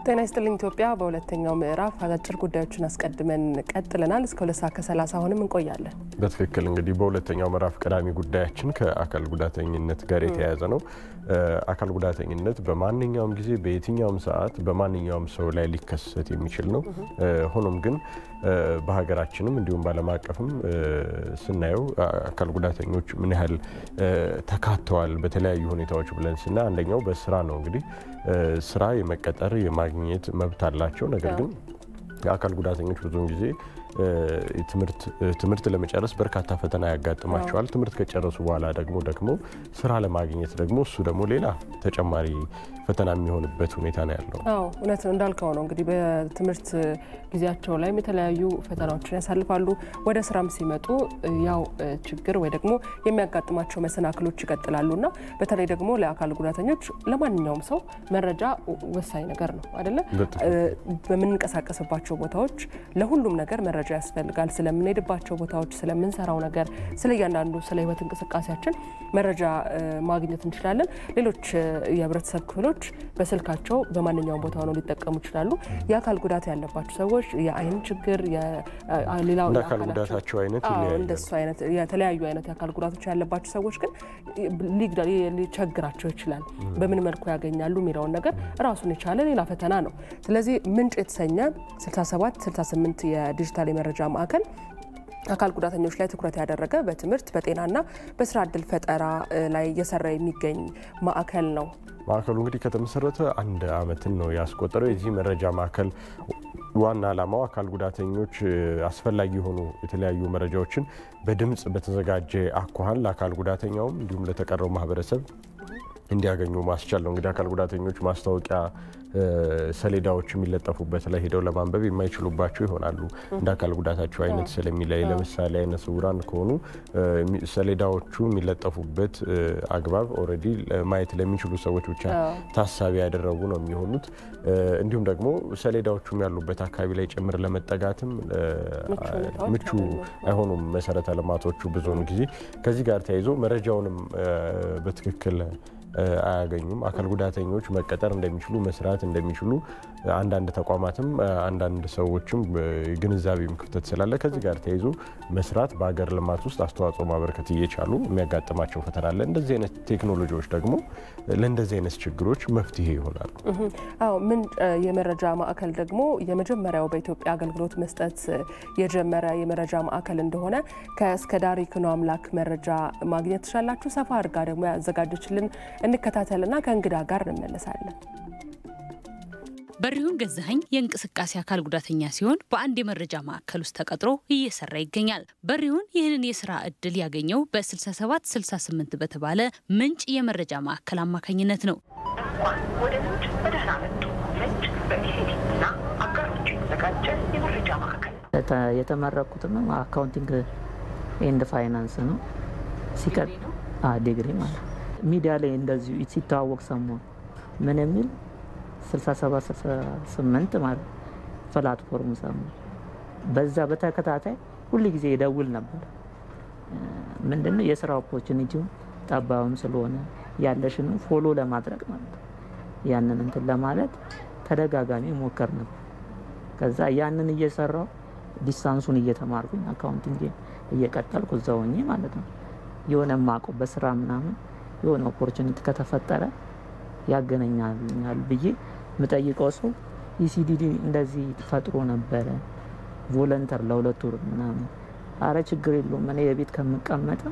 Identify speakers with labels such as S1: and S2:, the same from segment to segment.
S1: ጤና ይስጥልኝ ኢትዮጵያ በሁለተኛው ምዕራፍ አጫጭር ጉዳዮችን አስቀድመን ቀጥለናል እስከ 2:30 ሆነም እንቆያለን።
S2: በትክክል እንግዲህ በሁለተኛው ምዕራፍ ቀዳሚ ጉዳያችን ከአካል ጉዳተኝነት ጋር የተያያዘ ነው። አካል ጉዳተኝነት በማንኛውም ጊዜ በየትኛውም ሰዓት በማንኛውም ሰው ላይ ሊከሰት የሚችል ነው። ሆኖም ግን በሀገራችንም እንዲሁም ባለም አቀፍም ስናየው አካል ጉዳተኞች ምን ያህል ተካተዋል በተለያዩ ሁኔታዎች ብለን ስናይ አንደኛው በስራ ነው። እንግዲህ ስራ የመቀጠር የማግኘት መብት አላቸው። ነገር ግን አካል ጉዳተኞች ብዙውን ጊዜ ትምህርት ለመጨረስ በርካታ ፈተና ያጋጥማቸዋል። ትምህርት ከጨረሱ በኋላ ደግሞ ስራ ለማግኘት እሱ ደግሞ ሌላ ተጨማሪ ፈተና የሚሆንበት ሁኔታ ነው ያለው።
S1: እውነት ነው እንዳልከው ነው። እንግዲህ በትምህርት ጊዜያቸው ላይ የተለያዩ ፈተናዎችን ያሳልፋሉ። ወደ ስራም ሲመጡ ያው ችግር ወይ ደግሞ የሚያጋጥማቸው መሰናክሎች ይቀጥላሉና በተለይ ደግሞ ለአካል ጉዳተኞች ለማንኛውም ሰው መረጃ ወሳኝ ነገር ነው አይደለ? በመንቀሳቀስባቸው ቦታዎች ለሁሉም ነገር መረጃ ያስፈልጋል። ስለምንሄድባቸው ቦታዎች ስለምንሰራው ነገር ስለያንዳንዱ ስለ ህይወት እንቅስቃሴያችን መረጃ ማግኘት እንችላለን። ሌሎች የህብረተሰብ ክፍሎች በስልካቸው በማንኛውም ቦታ ሆነው ሊጠቀሙ ይችላሉ። የአካል ጉዳት ያለባቸው ሰዎች የአይን ችግር ሌላው
S2: የአካል ጉዳታቸው አይነት
S1: እንደሱ አይነት የተለያዩ አይነት የአካል ጉዳቶች ያለባቸው ሰዎች ግን ሊቸግራቸው ይችላል። በምን መልኩ ያገኛሉ የሚለውን ነገር ራሱን የቻለ ሌላ ፈተና ነው። ስለዚህ ምንጭ የተሰኘ 6768 የዲጂታል የመረጃ ማዕከል አካል ጉዳተኞች ላይ ትኩረት ያደረገ በትምህርት በጤናና በስራ ዕድል ፈጠራ ላይ እየሰራ የሚገኝ ማዕከል ነው።
S2: ማዕከሉ እንግዲህ ከተመሰረተ 1 ዓመትን ነው ያስቆጠረው። የዚህ መረጃ ማዕከል ዋና ዓላማው አካል ጉዳተኞች አስፈላጊ የሆኑ የተለያዩ መረጃዎችን በድምጽ በተዘጋጀ አኳኋን ለአካል ጉዳተኛውም እንዲሁም ለተቀረው ማህበረሰብ እንዲያገኙ ማስቻል ነው። እንግዲህ አካል ጉዳተኞች ማስታወቂያ ሰሌዳዎች የሚለጠፉበት ላይ ሄደው ለማንበብ የማይችሉባቸው ይሆናሉ። እንደ አካል ጉዳታቸው አይነት ስለሚለይ ለምሳሌ አይነ ስውራን ከሆኑ ሰሌዳዎቹ የሚለጠፉበት አግባብ ኦሬዲ ማየት ለሚችሉ ሰዎች ብቻ ታሳቢ ያደረጉ ነው የሚሆኑት። እንዲሁም ደግሞ ሰሌዳዎቹም ያሉበት አካባቢ ላይ ጭምር ለመጠጋትም ምቹ አይሆኑም መሰረተ ልማቶቹ ብዙውን ጊዜ። ከዚህ ጋር ተያይዞ መረጃውንም በትክክል አያገኙም። አካል ጉዳተኞች መቀጠር እንደሚችሉ መስራት እንደሚችሉ አንዳንድ ተቋማትም አንዳንድ ሰዎችም ግንዛቤም ክፍተት ስላለ ከዚህ ጋር ተያይዞ መስራት በአገር ልማት ውስጥ አስተዋጽኦ ማበርከት እየቻሉ የሚያጋጥማቸው ፈተና አለ። እንደዚህ አይነት ቴክኖሎጂዎች ደግሞ ለእንደዚህ አይነት ችግሮች መፍትሄ ይሆናሉ።
S1: ምን የመረጃ ማዕከል ደግሞ የመጀመሪያው በኢትዮጵያ አገልግሎት መስጠት የጀመረ የመረጃ ማዕከል እንደሆነ ከእስከዳሪ ክኖ አምላክ መረጃ ማግኘት ትችላላችሁ። ሰፋ አድርጋ ደግሞ ያዘጋጀችልን እንከታተልና ከእንግዳ ጋር እንመለሳለን።
S3: በሪሁን ገዛኸኝ የእንቅስቃሴ አካል ጉዳተኛ ሲሆን በአንድ የመረጃ ማዕከል ውስጥ ተቀጥሮ እየሰራ ይገኛል። በሪሁን ይህንን የስራ እድል ያገኘው በ6768 በተባለ ምንጭ የመረጃ ማዕከል አማካኝነት ነው።
S4: ወደ ምንጭ በደህና መጡ። ምንጭ በኢሲቲና አጋሮች የተዘጋጀ የመረጃ ማዕከል
S5: የተመረኩትም አካውንቲንግ ኤንድ ፋይናንስ ነው። ሲቀጥ ዲግሪ ማለት ሚዲያ ላይ እንደዚሁ ሲታወቅ ሰሞን ምን የሚል 6768 ማለት ፕላትፎርም ሰሞን በዛ በተከታታይ ሁሉ ጊዜ ይደውል ነበር። ምንድነው የስራ ኦፖርቹኒቲው ጠባብም ስለሆነ ያለሽን ፎሎ ለማድረግ ማለት ያንን እንትን ለማለት ተደጋጋሚ ሞከር ነበር። ከዛ ያንን እየሰራው ዲስታንሱን እየተማርኩኝ አካውንቲንግ እየቀጠልኩ እዛውኝ ማለት ነው። የሆነ ማቆ በስራ ምናምን የሆነ ኦፖርቹኒቲ ከተፈጠረ ያገናኛል ብዬ መጠይቀው ሰው ኢሲዲዲ እንደዚህ ፈጥሮ ነበር ቮለንተር ለ2 ወር ምናምን አረ ችግር የለውም እኔ የቤት ከመቀመጥ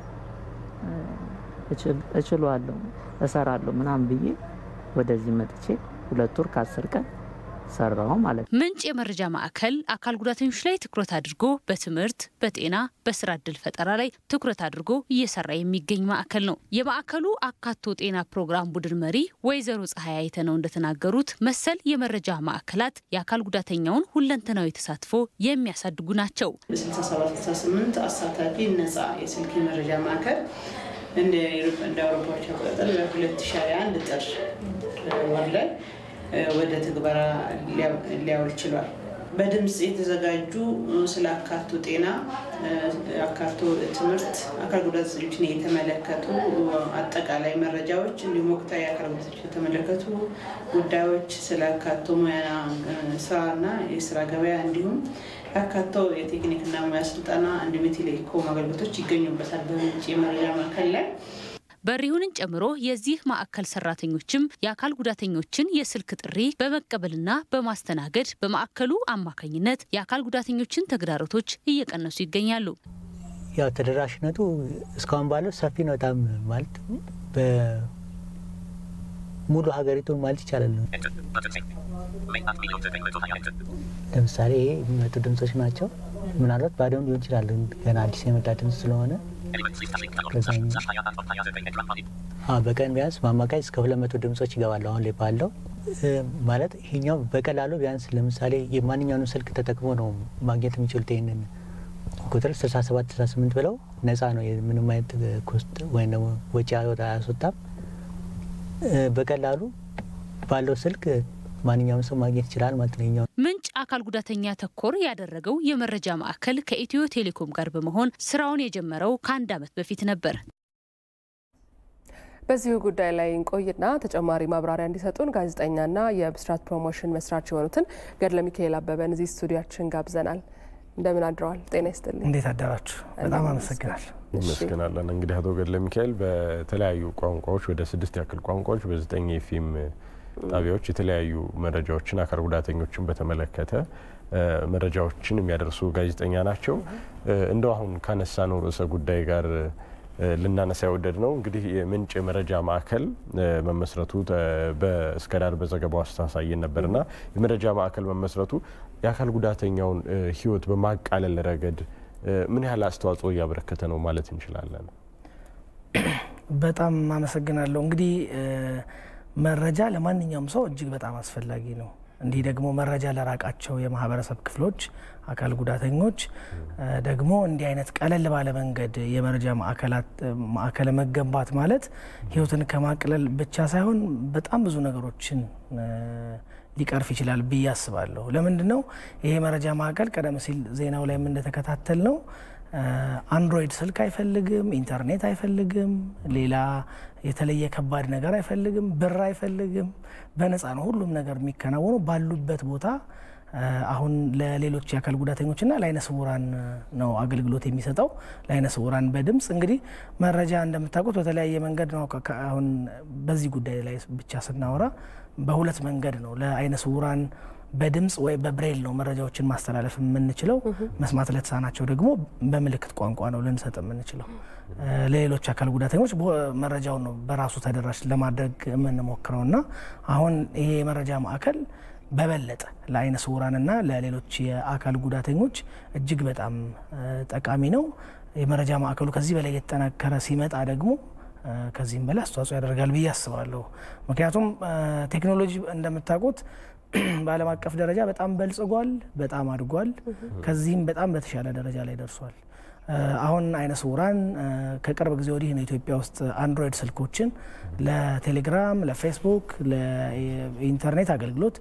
S5: እችላለሁ እሰራለሁ ምናምን ብዬ ወደዚህ መጥቼ 2 ወር ከ10 ቀን ሰራው ማለት ነው።
S3: ምንጭ የመረጃ ማዕከል አካል ጉዳተኞች ላይ ትኩረት አድርጎ በትምህርት በጤና በስራ ዕድል ፈጠራ ላይ ትኩረት አድርጎ እየሰራ የሚገኝ ማዕከል ነው። የማዕከሉ አካቶ ጤና ፕሮግራም ቡድን መሪ ወይዘሮ ፀሐይ አይተነው እንደተናገሩት መሰል የመረጃ ማዕከላት የአካል ጉዳተኛውን ሁለንተናዊ ተሳትፎ የሚያሳድጉ ናቸው።
S6: 6768 አሳታፊ ነፃ የስልክ የመረጃ ማዕከል እንደ አውሮፓዎች አቆጣጠር በ2021 ጥር ወር ላይ ወደ ትግበራ ሊያውል ችሏል። በድምጽ የተዘጋጁ ስለ አካቶ ጤና አካቶ ትምህርት አካል ጉዳተኞችን የተመለከቱ አጠቃላይ መረጃዎች እንዲሁም ወቅታዊ አካል ጉዳተኞችን የተመለከቱ ጉዳዮች ስለ አካቶ ሙያ ስራና የስራ ገበያ እንዲሁም አካቶ የቴክኒክና ሙያ ስልጠና እንዲሁም የቴሌኮም አገልግሎቶች ይገኙበታል በምንጭ የመረጃ ማዕከል ላይ።
S3: በሪሁንን ጨምሮ የዚህ ማዕከል ሰራተኞችም የአካል ጉዳተኞችን የስልክ ጥሪ በመቀበልና በማስተናገድ በማዕከሉ አማካኝነት የአካል ጉዳተኞችን ተግዳሮቶች እየቀነሱ ይገኛሉ።
S7: ያው ተደራሽነቱ እስካሁን ባለው ሰፊ ነው። በጣም ማለት በሙሉ ሀገሪቱን ማለት ይቻላል ነው። ለምሳሌ የሚመጡ ድምጾች ናቸው። ምናልባት ባዶም ሊሆን ይችላል ገና አዲስ የመጣ ድምጽ ስለሆነ በቀን ቢያንስ ማማካይ እስከ 200 ድምጾች ይገባሉ። አሁን ላይ ባለው ማለት ይሄኛው በቀላሉ ቢያንስ ለምሳሌ የማንኛውንም ስልክ ተጠቅሞ ነው ማግኘት የሚችሉት። ይሄንን ቁጥር 6768 ብለው ነፃ ነው። ምንም አይነት ኮስት ወይ ነው ወጪ አያስወጣም። በቀላሉ ባለው ስልክ ማንኛውም ሰው ማግኘት ይችላል ማለት ነው።
S3: ምንጭ አካል ጉዳተኛ ተኮር ያደረገው የመረጃ ማዕከል ከኢትዮ ቴሌኮም ጋር በመሆን ስራውን የጀመረው ከ1 ዓመት በፊት ነበር።
S1: በዚሁ ጉዳይ ላይ እንቆይና ተጨማሪ ማብራሪያ እንዲሰጡን ጋዜጠኛና የብስራት ፕሮሞሽን መስራች የሆኑትን ገድለ ሚካኤል አበበን እዚህ ስቱዲያችን ጋብዘናል። እንደምን አድረዋል? ጤና ይስጥልኝ።
S8: እንዴት አደራችሁ? በጣም አመሰግናለሁ።
S2: እንመስገናለን። እንግዲህ አቶ ገድለ ሚካኤል በተለያዩ ቋንቋዎች ወደ 6 ያክል ቋንቋዎች በ9 የኤፍኤም ጣቢያዎች የተለያዩ መረጃዎችን አካል ጉዳተኞችን በተመለከተ መረጃዎችን የሚያደርሱ ጋዜጠኛ ናቸው። እንደው አሁን ካነሳነው ርዕሰ ጉዳይ ጋር ልናነሳ ያወደድ ነው እንግዲህ የምንጭ የመረጃ ማዕከል መመስረቱ በእስከዳር በዘገባው አስተሳሳየን ነበርና የመረጃ ማዕከል መመስረቱ የአካል ጉዳተኛውን ህይወት በማቃለል ረገድ ምን ያህል አስተዋጽኦ ያበረከተ ነው ማለት እንችላለን?
S8: በጣም አመሰግናለሁ። እንግዲህ መረጃ ለማንኛውም ሰው እጅግ በጣም አስፈላጊ ነው። እንዲህ ደግሞ መረጃ ለራቃቸው የማህበረሰብ ክፍሎች አካል ጉዳተኞች ደግሞ እንዲህ አይነት ቀለል ባለ መንገድ የመረጃ ማዕከል መገንባት ማለት ህይወትን ከማቅለል ብቻ ሳይሆን በጣም ብዙ ነገሮችን ሊቀርፍ ይችላል ብዬ አስባለሁ። ለምንድነው ይሄ መረጃ ማዕከል ቀደም ሲል ዜናው ላይ እንደተከታተል ነው አንድሮይድ ስልክ አይፈልግም፣ ኢንተርኔት አይፈልግም፣ ሌላ የተለየ ከባድ ነገር አይፈልግም፣ ብር አይፈልግም። በነፃ ነው ሁሉም ነገር የሚከናወነው ባሉበት ቦታ። አሁን ለሌሎች የአካል ጉዳተኞችና ለአይነ ስውራን ነው አገልግሎት የሚሰጠው። ለአይነ ስውራን በድምጽ እንግዲህ መረጃ እንደምታውቁት በተለያየ መንገድ ነው። አሁን በዚህ ጉዳይ ላይ ብቻ ስናወራ በሁለት መንገድ ነው። ለአይነ ስውራን በድምጽ ወይ በብሬል ነው መረጃዎችን ማስተላለፍ የምንችለው። መስማት ለተሳናቸው ደግሞ በምልክት ቋንቋ ነው ልንሰጥ የምንችለው። ለሌሎች አካል ጉዳተኞች መረጃውን ነው በራሱ ተደራሽ ለማድረግ የምንሞክረውና አሁን ይሄ የመረጃ ማዕከል በበለጠ ለአይነ ስውራንና ለሌሎች የአካል ጉዳተኞች እጅግ በጣም ጠቃሚ ነው። የመረጃ ማዕከሉ ከዚህ በላይ የተጠናከረ ሲመጣ ደግሞ ከዚህም በላይ አስተዋጽኦ ያደርጋል ብዬ አስባለሁ። ምክንያቱም ቴክኖሎጂ እንደምታውቁት በዓለም አቀፍ ደረጃ በጣም በልጽጓል፣ በጣም አድጓል። ከዚህም በጣም በተሻለ ደረጃ ላይ ደርሷል። አሁን አይነ ስውራን ከቅርብ ጊዜ ወዲህ ነው ኢትዮጵያ ውስጥ አንድሮይድ ስልኮችን ለቴሌግራም፣ ለፌስቡክ፣ ለኢንተርኔት አገልግሎት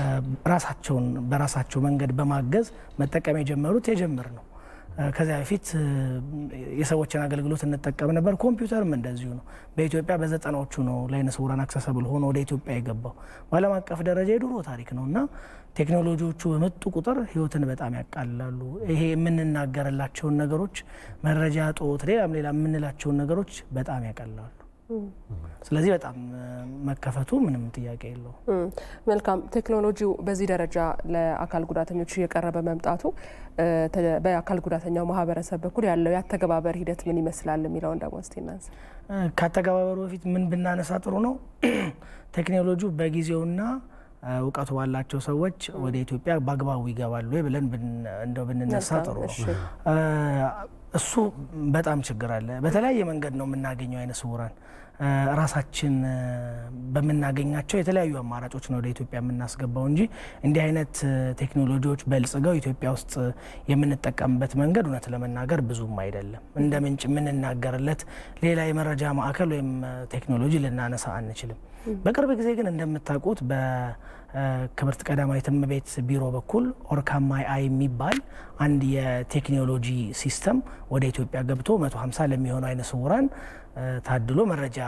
S8: በራሳቸው መንገድ በማገዝ መጠቀም የጀመር ነው። ከዚያ በፊት የሰዎችን አገልግሎት እንጠቀም ነበር። ኮምፒውተርም እንደዚሁ ነው። በኢትዮጵያ በ90ዎቹ ነው ለአይነ ስውራን አክሰሰብል ሆኖ ወደ ኢትዮጵያ የገባው። በዓለም አቀፍ ደረጃ የድሮ ታሪክ ነውና ቴክኖሎጂዎቹ በመጡ ቁጥር ህይወትን በጣም ያቃልላሉ። ይሄ የምንናገርላቸውን ነገሮች መረጃ ጦት ሌላ የምንላቸውን ነገሮች በጣም ያቃልላሉ። ስለዚህ በጣም መከፈቱ ምንም ጥያቄ የለው።
S1: መልካም። ቴክኖሎጂው በዚህ ደረጃ ለአካል ጉዳተኞች እየቀረበ መምጣቱ በአካል ጉዳተኛው ማህበረሰብ በኩል ያለው ያተገባበር ሂደት ምን ይመስላል የሚለውን ደግሞ እስቲ እናንሳ።
S8: ካተገባበሩ በፊት ምን ብናነሳ ጥሩ ነው? ቴክኖሎጂው በጊዜውና እውቀቱ ባላቸው ሰዎች ወደ ኢትዮጵያ በአግባቡ ይገባሉ ብለን እንደው ብንነሳ ጥሩ ነው። እሱ በጣም ችግር አለ። በተለያየ መንገድ ነው የምናገኘው አይነ ስውራን ራሳችን በመናገኛቸው የተለያዩ አማራጮች ነው ወደ ኢትዮጵያ የምናስገባው እንጂ እንዲህ አይነት ቴክኖሎጂዎች በልጽገው ኢትዮጵያ ውስጥ የምንጠቀምበት መንገድ እውነት ለመናገር ብዙም አይደለም። እንደ ምንጭ የምንናገርለት ሌላ የመረጃ ማዕከል ወይም ቴክኖሎጂ ልናነሳ አንችልም። በቅርብ ጊዜ ግን እንደምታውቁት ክብርት ቀዳማዊት እመቤት ቢሮ በኩል ኦርካማይ አይ የሚባል አንድ የቴክኖሎጂ ሲስተም ወደ ኢትዮጵያ ገብቶ 150 ለሚሆኑ አይነ ስውራን ታድሎ መረጃ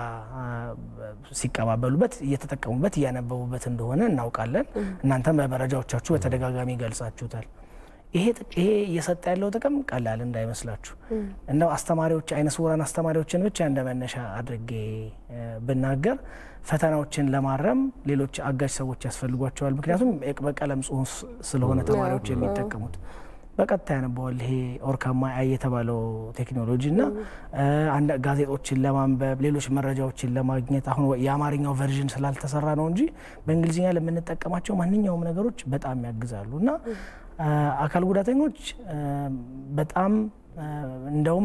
S8: ሲቀባበሉበት እየተጠቀሙበት እያነበቡበት እንደሆነ እናውቃለን። እናንተም በመረጃዎቻችሁ በተደጋጋሚ ገልጻችሁታል። ይሄ እየሰጠ ያለው ጥቅም ቀላል እንዳይመስላችሁ። እንደው አስተማሪዎች አይነ ስውራን አስተማሪዎችን ብቻ እንደመነሻ አድርጌ ብናገር ፈተናዎችን ለማረም ሌሎች አጋዥ ሰዎች ያስፈልጓቸዋል። ምክንያቱም በቀለም ጽሁፍ ስለሆነ ተማሪዎች የሚጠቀሙት በቀጥታ ያነበዋል። ይሄ ኦርካማይ አይ የተባለው ቴክኖሎጂና አንድ ጋዜጦችን ለማንበብ ሌሎች መረጃዎችን ለማግኘት አሁን የአማርኛው ቨርዥን ስላልተሰራ ነው እንጂ በእንግሊዝኛ ለምንጠቀማቸው ማንኛውም ነገሮች በጣም ያግዛሉና አካል ጉዳተኞች በጣም እንደውም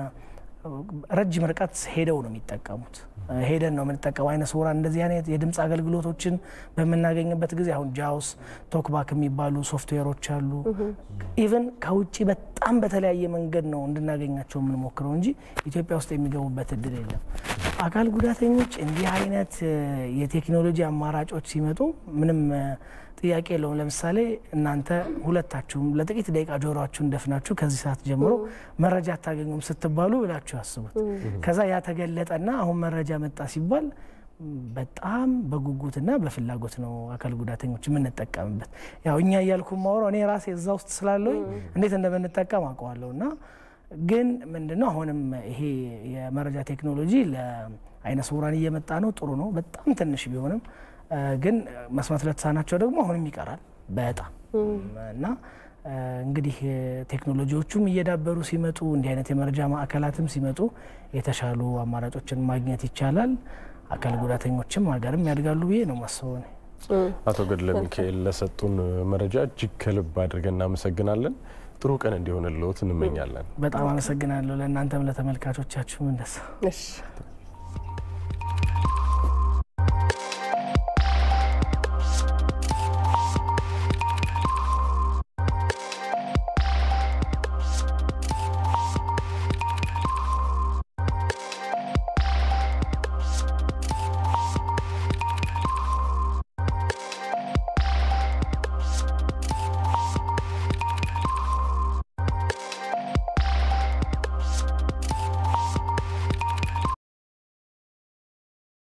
S8: ረጅም ርቀት ሄደው ነው የሚጠቀሙት። ሄደን ነው የምንጠቀመው። አይነ ስውራን እንደዚህ አይነት የድምጽ አገልግሎቶችን በመናገኝበት ጊዜ አሁን ጃውስ ቶክባክ የሚባሉ ሶፍትዌሮች አሉ። ኢቭን ከውጪ በጣም በተለያየ መንገድ ነው እንድናገኛቸው የምንሞክረው እንጂ ኢትዮጵያ ውስጥ የሚገቡበት እድል የለም። አካል ጉዳተኞች እንዲህ አይነት የቴክኖሎጂ አማራጮች ሲመጡ ምንም ጥያቄ የለውም። ለምሳሌ እናንተ ሁለታችሁም ለጥቂት ደቂቃ ጆሮአችሁን ደፍናችሁ ከዚህ ሰዓት ጀምሮ መረጃ አታገኙም ስትባሉ ብላችሁ አስቡት። ከዛ ያ ተገለጠና አሁን መረጃ መጣ ሲባል በጣም በጉጉትና በፍላጎት ነው አካል ጉዳተኞች የምንጠቀምበት። ያው እኛ እያልኩ ማወራው እኔ ራሴ እዛ ውስጥ ስላለው እንዴት እንደምንጠቀም አውቀዋለሁና ግን ምንድነው አሁንም ይሄ የመረጃ ቴክኖሎጂ ለአይነ ስውራን እየመጣ ነው። ጥሩ ነው በጣም ትንሽ ቢሆንም ግን መስማት ለተሳናቸው ደግሞ አሁንም ይቀራል በጣም እና እንግዲህ ቴክኖሎጂዎቹም እየዳበሩ ሲመጡ እንዲህ አይነት የመረጃ ማዕከላትም ሲመጡ የተሻሉ አማራጮችን ማግኘት ይቻላል። አካል ጉዳተኞችም ሀገርም ያድጋሉ ብዬ ነው ማስበው።
S2: አቶ ገድለ ሚካኤል ለሰጡን መረጃ እጅግ ከልብ አድርገን እናመሰግናለን። ጥሩ ቀን እንዲሆንልዎት እንመኛለን።
S8: በጣም አመሰግናለሁ። ለእናንተም ለተመልካቾቻችሁም እንደዛ።